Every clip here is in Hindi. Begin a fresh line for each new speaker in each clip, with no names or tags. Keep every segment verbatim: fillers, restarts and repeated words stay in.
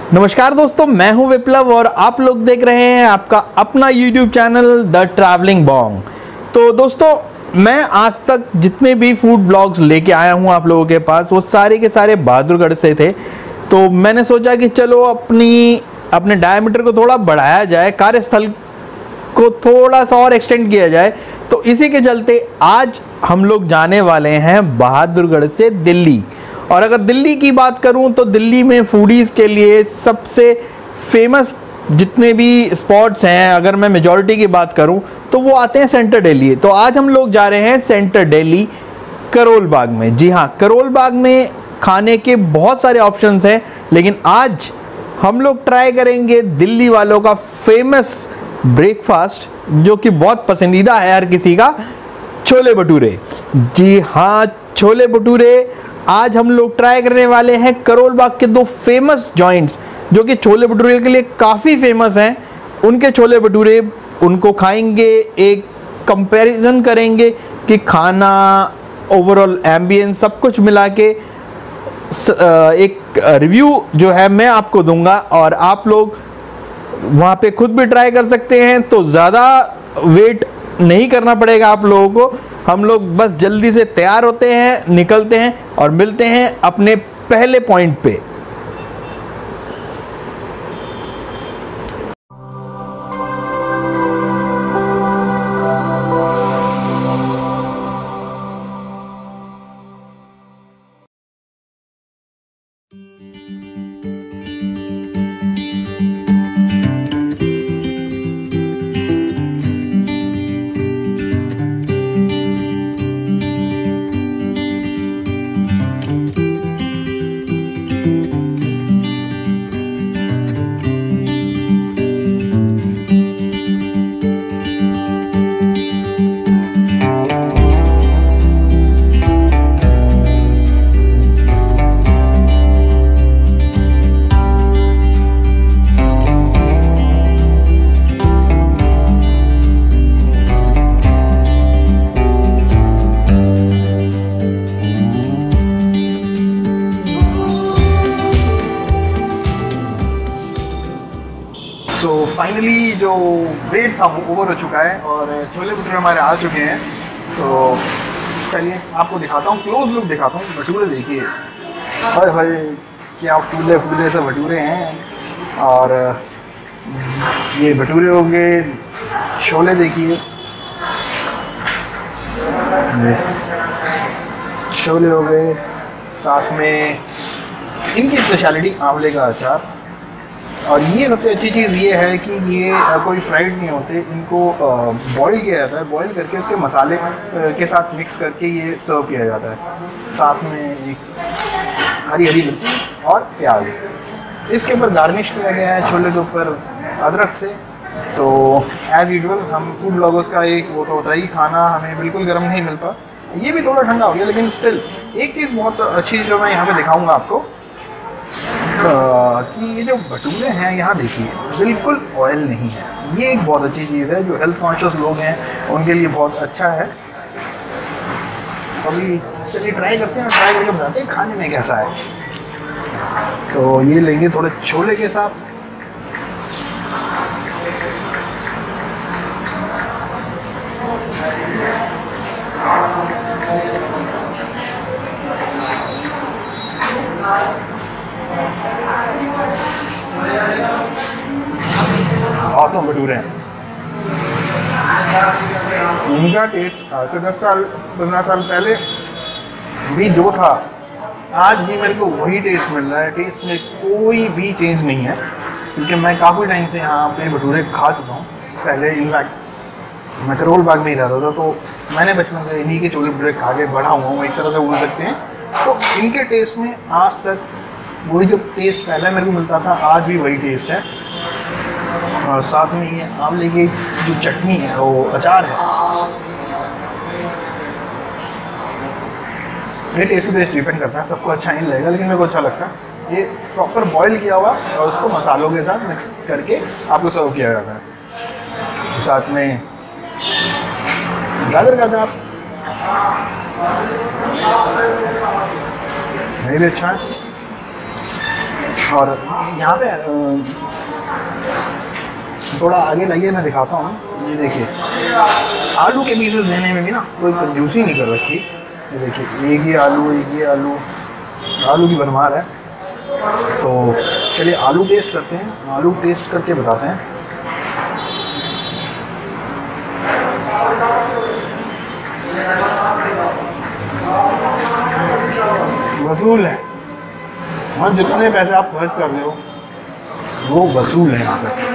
नमस्कार दोस्तों, मैं हूं विप्लव और आप लोग देख रहे हैं आपका अपना YouTube channel the travelling Bong. तो दोस्तों, मैं आज तक जितने भी फूड व्लॉग्स लेके आया हूं आप लोगों के पास, वो सारे के सारे बहादुरगढ़ से थे। तो मैंने सोचा कि चलो अपनी अपने डायमीटर को थोड़ा बढ़ाया जाए, कार्यस्थल को थोड़ा सा और एक्सटेंड किया जाए। तो इसी के चलते आज हम लोग जाने वाले हैं बहादुरगढ़ से दिल्ली। और अगर दिल्ली की बात करूं तो दिल्ली में फूडीज़ के लिए सबसे फेमस जितने भी स्पॉट्स हैं, अगर मैं मेजॉरिटी की बात करूं तो वो आते हैं सेंटर दिल्ली। तो आज हम लोग जा रहे हैं सेंटर दिल्ली करोल बाग में। जी हाँ, करोल बाग में खाने के बहुत सारे ऑप्शंस हैं, लेकिन आज हम लोग ट्राई करेंगे दिल्ली वालों का फेमस ब्रेकफास्ट, जो कि बहुत पसंदीदा है हर किसी का, छोले भटूरे। जी हाँ, छोले भटूरे आज हम लोग ट्राई करने वाले हैं करोल बाग के दो फेमस जॉइंट्स, जो कि छोले भटूरे के लिए काफ़ी फेमस हैं। उनके छोले भटूरे उनको खाएंगे, एक कंपैरिजन करेंगे कि खाना, ओवरऑल एम्बियंस, सब कुछ मिला के एक रिव्यू जो है मैं आपको दूंगा और आप लोग वहाँ पे खुद भी ट्राई कर सकते हैं। तो ज़्यादा वेट नहीं करना पड़ेगा आप लोगों को। हम लोग बस जल्दी से तैयार होते हैं, निकलते हैं और मिलते हैं अपने पहले पॉइंट पे। सो फाइनली जो वेट था वो ओवर हो चुका है और छोले भटूरे हमारे आ चुके हैं। सो so, चलिए आपको दिखाता हूँ, क्लोज लुक दिखाता हूँ। भटूरे देखिए, हाय हाय क्या फूले फूले से भटूरे हैं। और ये भटूरे हो गए, छोले देखिए, छोले हो गए, साथ में इनकी स्पेशलिटी आंवले का अचार। और ये सबसे अच्छी चीज़ ये है कि ये कोई फ्राइड नहीं होते, इनको बॉईल किया जाता है। बॉईल करके उसके मसाले के साथ मिक्स करके ये सर्व किया जाता है। साथ में एक हरी हरी मिर्ची और प्याज, इसके ऊपर गार्निश किया गया है छोले के ऊपर अदरक से। तो एज़ यूजुअल हम फूड ब्लॉगर्स का एक वो तो होता ही, खाना हमें बिल्कुल गर्म नहीं मिलता। ये भी थोड़ा ठंडा हो गया, लेकिन स्टिल एक चीज़ बहुत अच्छी जो मैं यहाँ पे दिखाऊँगा आपको कि ये जो भटूरे हैं यहाँ देखिए, बिल्कुल ऑयल नहीं है। ये एक बहुत अच्छी चीज़ है, जो हेल्थ कॉन्शियस लोग हैं उनके लिए बहुत अच्छा है। अभी चलिए ट्राई करते हैं, ट्राई करके बताते हैं खाने में कैसा है। तो ये लेंगे थोड़े छोले के साथ। ऑसम भटूरे हैं। इनका टेस्ट आज से दस साल पंद्रह साल पहले भी जो था, आज भी मेरे को वही टेस्ट मिल रहा है। टेस्ट में कोई भी चेंज नहीं है, क्योंकि मैं काफ़ी टाइम से यहाँ पे भटूरे खा चुका हूँ। पहले इनफैक्ट मैं करोल बाग में ही रहता था, तो मैंने बचपन से इन्हीं के छोले भटूरे खा के बड़ा हुआ हूँ, एक तरह से बोल सकते हैं। तो इनके टेस्ट में आज तक वही जो टेस्ट पहले मेरे को मिलता था, आज भी वही टेस्ट है। और साथ में ये आंवले की जो चटनी है, वो अचार है, ये टेस्ट टू टेस्ट डिपेंड करता है। सबको अच्छा नहीं लगेगा, लेकिन मेरे को अच्छा लगता है। ये प्रॉपर बॉईल किया हुआ और उसको मसालों के साथ मिक्स करके आपको सर्व किया जाता है। साथ में गाजर का अचार, ये भी अच्छा है।
और यहाँ पे थोड़ा आगे लाइए, मैं दिखाता हूँ। ये देखिए आलू के पीसेस देने में भी ना कोई कंजूसी नहीं कर रखी। ये देखिए एक ही आलू, एक ही आलू, आलू की भरमार है। तो चलिए आलू टेस्ट करते हैं, आलू टेस्ट करके बताते हैं। वसूल है, हाँ जितने पैसे आप खर्च कर रहे हो वो वसूल है यहाँ पे।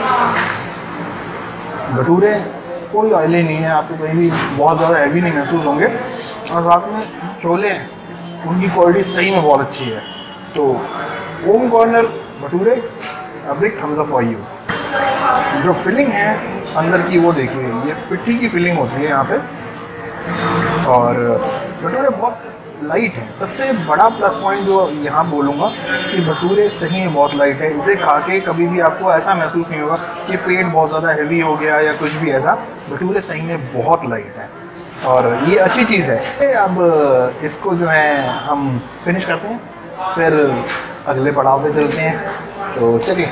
भटूरे कोई ऑयली नहीं है, आपको कहीं भी बहुत ज़्यादा हैवी नहीं महसूस होंगे। और साथ में छोले हैं, उनकी क्वालिटी सही में बहुत अच्छी है। तो Om corner bhature, a big thumbs up for you. जो फिलिंग है अंदर की वो देखिए, ये पिट्ठी की फिलिंग होती है यहाँ पे। और भटूरे बहुत लाइट है। सबसे बड़ा प्लस पॉइंट जो यहाँ बोलूँगा कि भटूरे सही में बहुत लाइट है। इसे खा के कभी भी आपको ऐसा महसूस नहीं होगा कि पेट बहुत ज़्यादा हैवी हो गया या कुछ भी ऐसा। भटूरे सही में बहुत लाइट है और ये अच्छी चीज़ है। अब इसको जो है हम फिनिश करते हैं, फिर अगले पड़ाव पे चलते हैं। तो चलिए।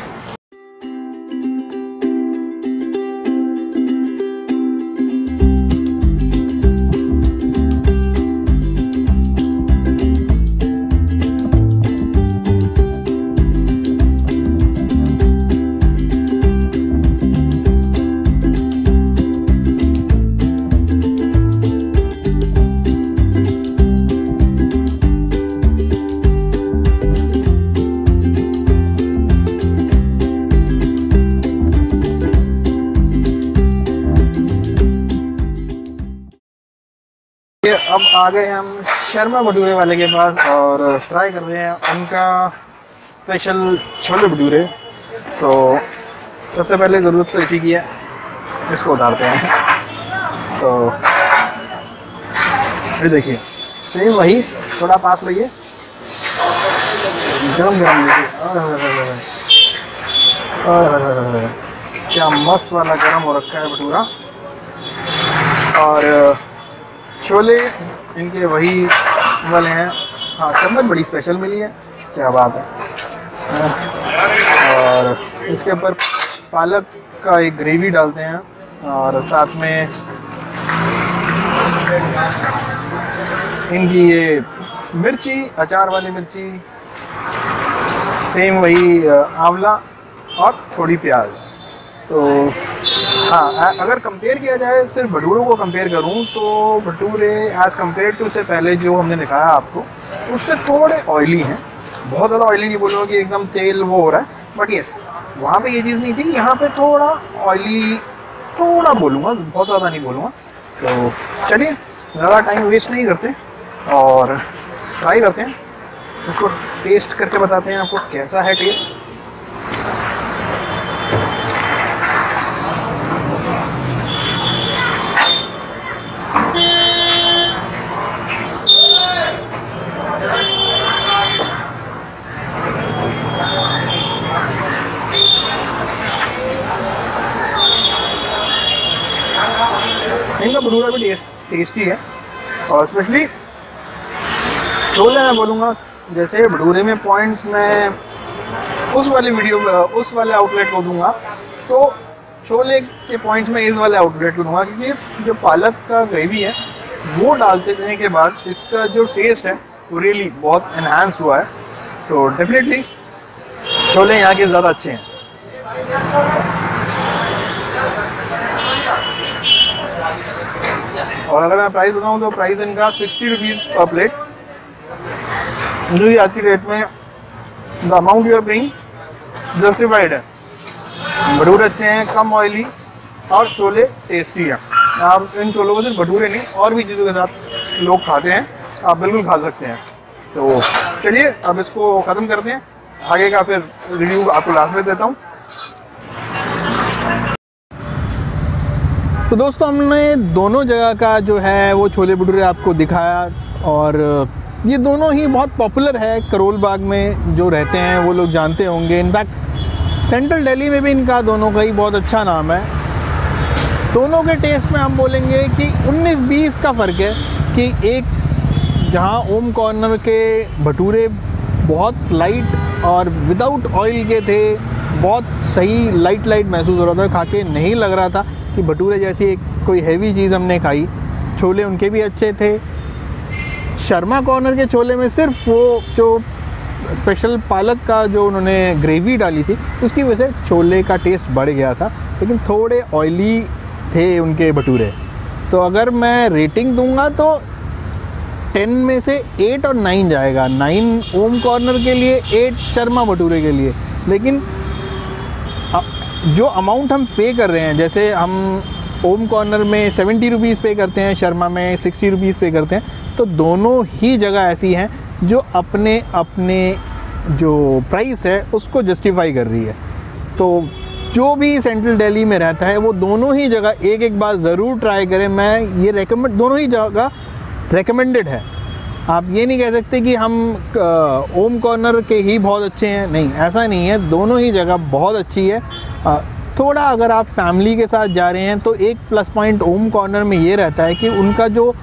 अब आ गए हम शर्मा भटूरे वाले के पास और ट्राई कर रहे हैं उनका स्पेशल छोले भटूरे। सो सबसे पहले ज़रूरत तो इसी की है, इसको उतारते हैं। तो ये देखिए सेम वही, थोड़ा पास रहिए, गरम गरम देखिए, क्या मस्त वाला गरम हो रखा है भटूरा। और छोले इनके वही वाले हैं। हाँ चम्मच बड़ी स्पेशल मिली है, क्या बात है। और इसके ऊपर पालक का एक ग्रेवी डालते हैं और साथ में इनकी ये मिर्ची, अचार वाली मिर्ची, सेम वही आंवला और थोड़ी प्याज। तो हाँ, अगर कंपेयर किया जाए सिर्फ भटूरों को कंपेयर करूँ तो भटूरे एज़ कम्पेयर टू उससे पहले जो हमने दिखाया आपको, उससे थोड़े ऑयली हैं। बहुत ज़्यादा ऑयली नहीं बोलूँगा कि एकदम तेल वो हो रहा है, बट येस वहाँ पे ये चीज़ नहीं थी। यहाँ पे थोड़ा ऑयली, थोड़ा बोलूँगा, बहुत ज़्यादा नहीं बोलूँगा। तो चलिए ज़्यादा टाइम वेस्ट नहीं करते और ट्राई करते हैं, इसको टेस्ट करके बताते हैं आपको कैसा है टेस्ट। इनका भटूरा भी टेस्ट टेस्टी है और स्पेशली छोले मैं बोलूँगा, जैसे भटूरे में पॉइंट्स मैं उस वाली वीडियो उस वाले आउटलेट को दूंगा, तो छोले के पॉइंट्स में इस वाले आउटलेट को दूंगा, क्योंकि जो पालक का ग्रेवी है वो डालते देने के बाद इसका जो टेस्ट है वो रियली बहुत इन्हांस हुआ है। तो डेफिनेटली छोले यहाँ के ज़्यादा अच्छे हैं। और अगर मैं प्राइस बताऊँ तो प्राइस इनका सिक्सटी रुपीज़ पर प्लेट, जो कि आज की डेट में the amount you are paying justified है। भटूरे अच्छे हैं, कम ऑयली और छोले टेस्टी हैं। आप इन छोलों को सिर्फ भटूरे नहीं और भी चीज़ों के साथ लोग खाते हैं, आप बिल्कुल खा सकते हैं। तो चलिए अब इसको ख़त्म करते हैं, आगे का फिर रिव्यू आपको लास्ट में देता हूँ।
तो दोस्तों हमने दोनों जगह का जो है वो छोले भटूरे आपको दिखाया और ये दोनों ही बहुत पॉपुलर है। करोल बाग में जो रहते हैं वो लोग जानते होंगे, इनफैक्ट सेंट्रल दिल्ली में भी इनका दोनों का ही बहुत अच्छा नाम है। दोनों के टेस्ट में हम बोलेंगे कि उन्नीस बीस का फ़र्क है कि एक जहां ओम कॉर्नर के भटूरे बहुत लाइट और विदाउट ऑयल के थे। बहुत सही लाइट लाइट महसूस हो रहा था, खा के नहीं लग रहा था कि भटूरे जैसी एक कोई हैवी चीज़ हमने खाई। छोले उनके भी अच्छे थे। शर्मा कॉर्नर के छोले में सिर्फ वो जो स्पेशल पालक का जो उन्होंने ग्रेवी डाली थी उसकी वजह से छोले का टेस्ट बढ़ गया था, लेकिन थोड़े ऑयली थे उनके भटूरे। तो अगर मैं रेटिंग दूंगा तो टेन में से एट और नाइन जाएगा। नाइन ओम कॉर्नर के लिए, एट शर्मा भटूरे के लिए। लेकिन जो अमाउंट हम पे कर रहे हैं, जैसे हम ओम कॉर्नर में सेवेंटी रुपीज़ पे करते हैं, शर्मा में सिक्सटी रुपीज़ पे करते हैं, तो दोनों ही जगह ऐसी हैं जो अपने अपने जो प्राइस है उसको जस्टिफाई कर रही है। तो जो भी सेंट्रल दिल्ली में रहता है वो दोनों ही जगह एक एक बार ज़रूर ट्राई करें। मैं ये रेकमेंड, दोनों ही जगह रेकमेंडेड है। आप ये नहीं कह सकते कि हम ओम कॉर्नर के ही बहुत अच्छे हैं, नहीं, ऐसा नहीं है। दोनों ही जगह बहुत अच्छी है। आ, थोड़ा अगर आप फैमिली के साथ जा रहे हैं तो एक प्लस पॉइंट ओम कॉर्नर में ये रहता है कि उनका जो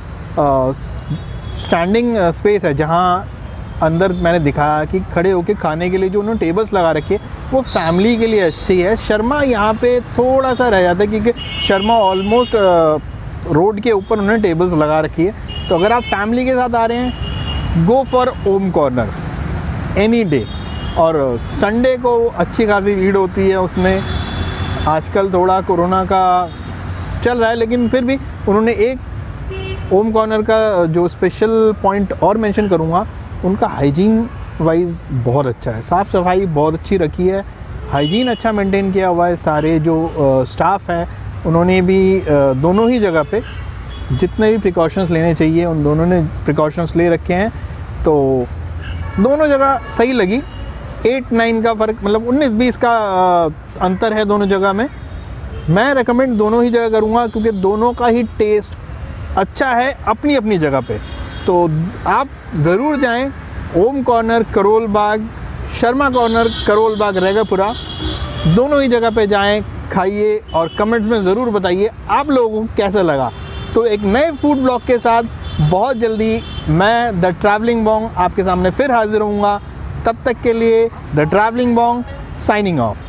स्टैंडिंग स्पेस है, जहाँ अंदर मैंने दिखाया कि खड़े होके खाने के लिए जो उन्होंने टेबल्स लगा रखी है वो फैमिली के लिए अच्छी है। शर्मा यहाँ पे थोड़ा सा रह जाता है क्योंकि शर्मा ऑलमोस्ट रोड के ऊपर उन्होंने टेबल्स लगा रखी है। तो अगर आप फैमिली के साथ आ रहे हैं, go for Om corner any day. और संडे को अच्छी खासी भीड़ होती है उसमें। आजकल थोड़ा कोरोना का चल रहा है, लेकिन फिर भी उन्होंने एक ओम कॉर्नर का जो स्पेशल पॉइंट और मेंशन करूँगा, उनका हाइजीन वाइज बहुत अच्छा है। साफ़ सफाई बहुत अच्छी रखी है, हाइजीन अच्छा मेंटेन किया हुआ है। सारे जो स्टाफ है उन्होंने भी आ, दोनों ही जगह पे जितने भी प्रिकॉशंस लेने चाहिए उन दोनों ने प्रिकॉशंस ले रखे हैं। तो दोनों जगह सही लगी। एट नाइन का फ़र्क, मतलब उन्नीस बीस का आ, अंतर है दोनों जगह में। मैं रेकमेंड दोनों ही जगह करूँगा क्योंकि दोनों का ही टेस्ट अच्छा है अपनी अपनी जगह पे। तो आप ज़रूर जाएं। ओम कॉर्नर करोल बाग, शर्मा कॉर्नर करोल बाग रेगापुरा, दोनों ही जगह पे जाएं, खाइए और कमेंट्स में ज़रूर बताइए आप लोगों को कैसा लगा। तो एक नए फूड ब्लॉग के साथ बहुत जल्दी मैं द ट्रैवलिंग बॉन्ग आपके सामने फिर हाजिर होऊंगा। तब तक के लिए the travelling Bong signing of.